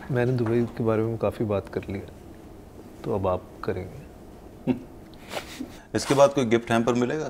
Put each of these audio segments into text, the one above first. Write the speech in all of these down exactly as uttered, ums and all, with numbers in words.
मैंने दुबई के बारे में काफ़ी बात कर ली है, तो अब आप करेंगे। इसके बाद कोई गिफ्ट हैम्पर मिलेगा?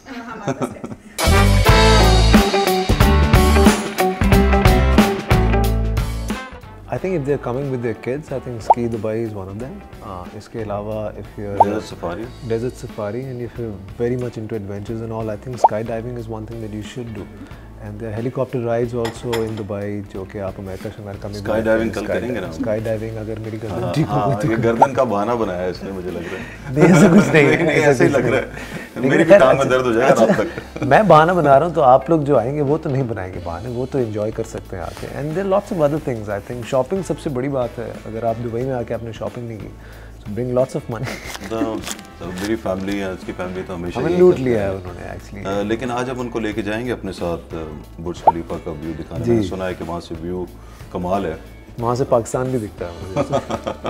I think if they're coming with their kids, I think Ski Dubai is one of them. Uh, इसके अलावा if you're desert safari, desert safari, and if you're very much into adventures and all, I think skydiving is one thing that you should do. And there are helicopter rides also in Dubai, जो कि आप America शमेरिका में skydiving कल करेंगे ना? Skydiving अगर मेरी गर्दन ठीक हो गई तो ये गर्दन का बहाना बनाया है इसने, मुझे लग रहा है। नहीं ऐसा कुछ नहीं है, ऐसे ही लग रहा है, मेरी भी टांग में दर्द हो जाएगा रात तक। मैं बहाना बना रहा हूँ, तो आप लोग जो आएंगे वो तो नहीं बनाएंगे बहाने, वो तो एंजॉय कर सकते हैं आके। And there lots of other things. I think shopping सबसे बड़ी बात है। अगर आप दुबई में आके आपने शॉपिंग नहीं की, so bring lots of money. तो मेरी फैमिली है, उसकी फैमिली तो हमेशा हमें लूट लिया है उन्होंने एक्चुअली। लेकिन आज हम उनको लेके जाएंगे अपने साथ बुर्ज खलीफा का व्यू दिखाने। मैंने सुना है कि वहाँ से व्यू कमाल है, वहाँ से पाकिस्तान भी दिखता है मुझे।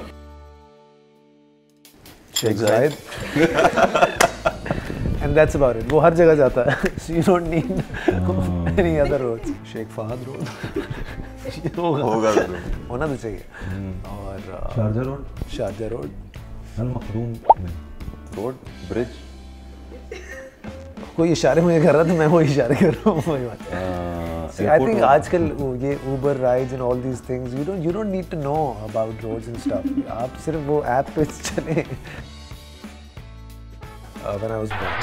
शेख जायद and that's about it. वो हर जगह जाता है, so you don't need any other roads. Sheikh Fahad road होगा होना तो चाहिए। और Sharjah road, Sharjah road, Al Makhdoom road, bridge. कोई इशारे मुझे कर रहा था, मैं वो इशारे कर रहा हूँ, वही बात। See, I think आजकल ये Uber rides and all these things, you don't you don't need to know about roads and stuff. आप सिर्फ वो ऐप पे चले। Uh, when I was born.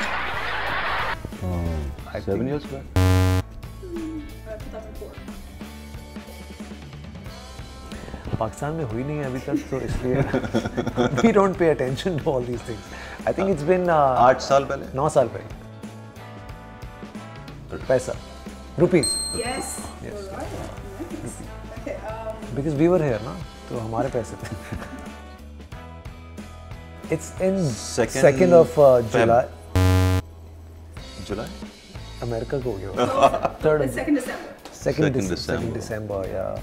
Oh, I seven think, years back. two thousand four. Pakistan में हुई नहीं है अभी तक, तो इसलिए we don't pay attention to all these things. I think it's been uh, आठ साल पहले, नौ साल पहले। पैसा, rupees. Yes. Yes. All right. Nice. Okay. Um, Because we were here, ना, तो हमारे पैसे थे। It's in second, second of uh, July. July? America को हो गया। Third. it's second December. Second, Second Dec- December. second December, yeah.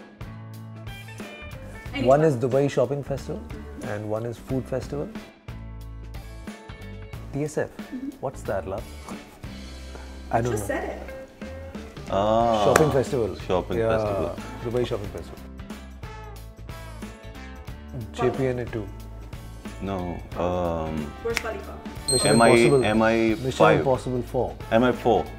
Anytime. One is Dubai Shopping Festival, and one is Food Festival. D S F. Mm-hmm. What's that, love? I don't Just know. said it. Ah, Shopping Festival. Shopping yeah, Festival. Dubai Shopping Festival. J P N A two. No. Um, Burj Khalifa. Mission M I Impossible. M I Mission five. Impossible four. M I four.